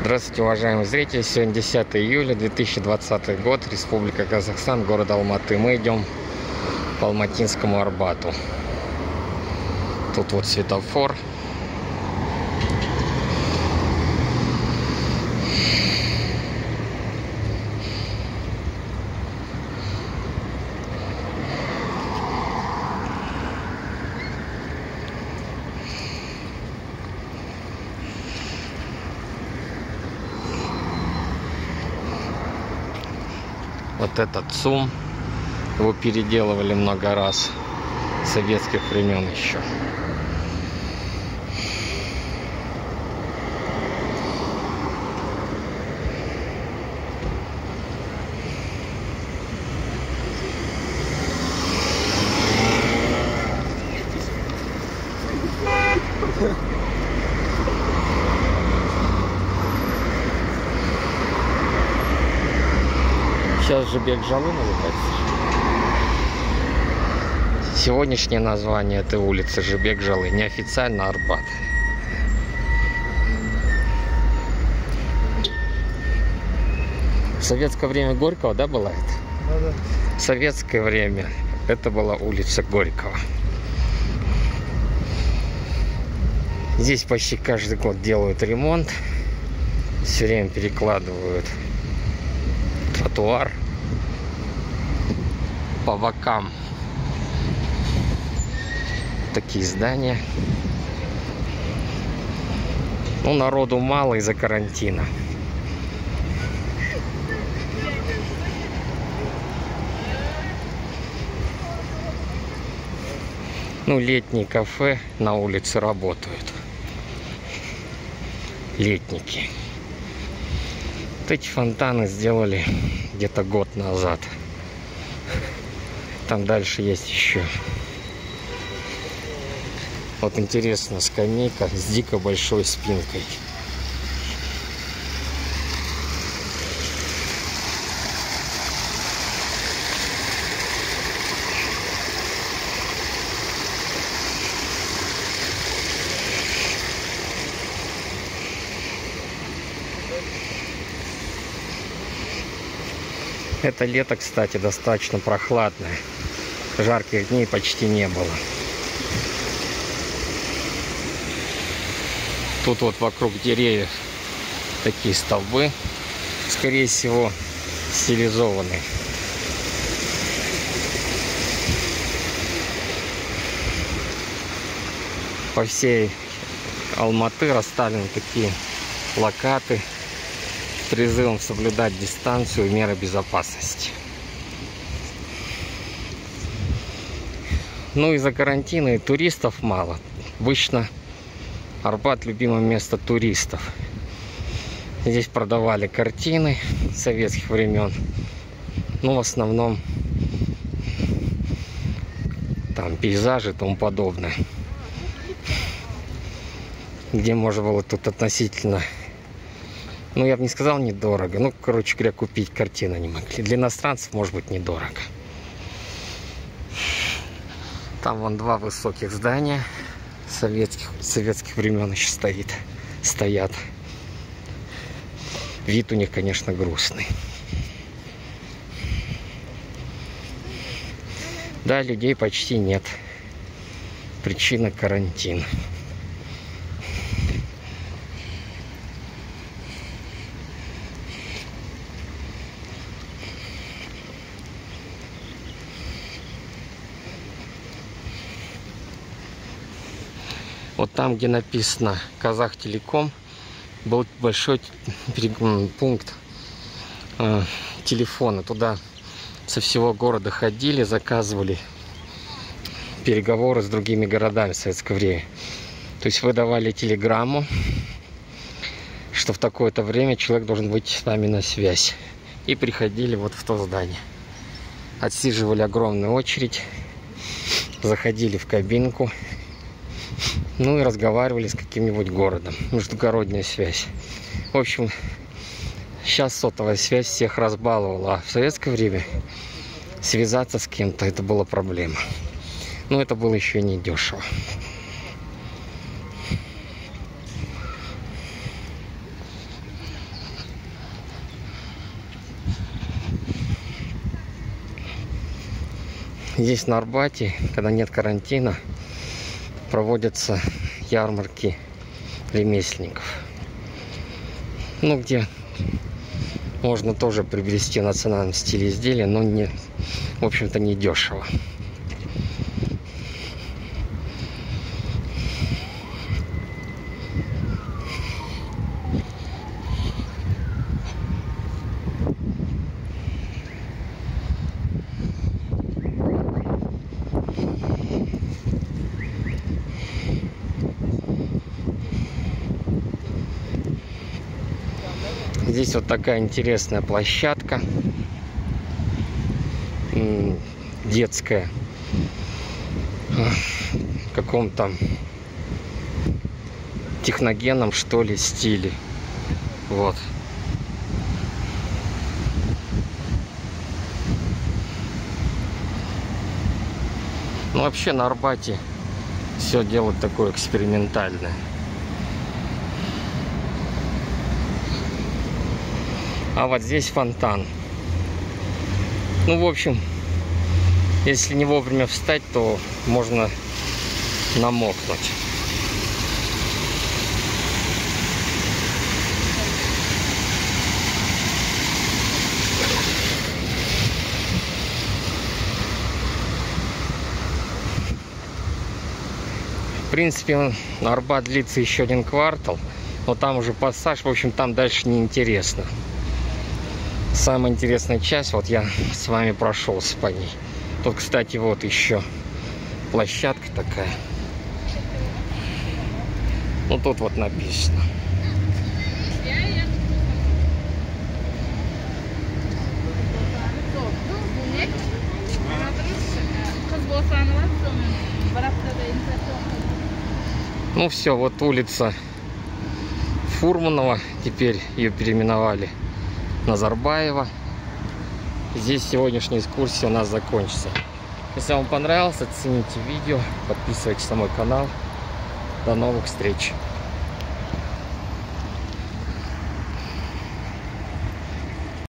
Здравствуйте, уважаемые зрители! Сегодня 10 июля 2020 год, Республика Казахстан, город Алматы. Мы идем по Алматинскому Арбату. Тут вот светофор. Вот этот ЦУМ, его переделывали много раз, с советских времен еще. Сейчас Жибек-Жалы называется. Сегодняшнее название этой улицы Жибек-Жалы, неофициально Арбат. В советское время Горького, да, была это? Да. В советское время это была улица Горького. Здесь почти каждый год делают ремонт. Все время перекладывают тротуар по бокам. Такие здания. Ну, народу мало из-за карантина. Ну, летние кафе на улице работают. Летники. Вот эти фонтаны сделали где-то год назад. Там дальше есть еще. Вот интересно, скамейка с дико большой спинкой. Это лето, кстати, достаточно прохладное. Жарких дней почти не было. Тут вот вокруг деревьев такие столбы, скорее всего, стилизованные. По всей Алматы расставлены такие плакаты с призывом соблюдать дистанцию и меры безопасности. Ну, из-за карантина и туристов мало. Обычно Арбат — любимое место туристов. Здесь продавали картины советских времен. Ну, в основном там пейзажи и тому подобное. Где можно было тут относительно, ну, я бы не сказал недорого. Ну, короче говоря, купить картины не могли. Для иностранцев, может быть, недорого. Там вон два высоких здания советских времен еще стоят. Вид у них, конечно, грустный. Да, людей почти нет. Причина — карантин. Вот там, где написано Казахтелеком, был большой пункт телефона. Туда со всего города ходили, заказывали переговоры с другими городами в советское время. То есть выдавали телеграмму, что в такое-то время человек должен выйти с нами на связь. И приходили вот в то здание. Отсиживали огромную очередь, заходили в кабинку. Ну и разговаривали с каким-нибудь городом. Междугородная связь. В общем, сейчас сотовая связь всех разбаловала. А в советское время связаться с кем-то — это была проблема. Но это было еще не дешево. Здесь на Арбате, когда нет карантина, проводятся ярмарки ремесленников. Ну, где можно тоже приобрести в национальном стиле изделия, но не, в общем-то, не дешево. Здесь вот такая интересная площадка детская в каком-то техногенном, что ли, стиле. Вот. Ну, вообще на Арбате все делают такое экспериментальное. А вот здесь фонтан. Ну, в общем, если не вовремя встать, то можно намокнуть. В принципе, Арбат длится еще 1 квартал, но там уже пассаж, в общем, там дальше неинтересно. Самая интересная часть, вот я с вами прошелся по ней. Тут, кстати, вот еще площадка такая. Ну, тут вот написано. Ну все, вот улица Фурманова, теперь ее переименовали Назарбаева. Здесь сегодняшняя экскурсия у нас закончится. Если вам понравилось, оцените видео, подписывайтесь на мой канал. До новых встреч!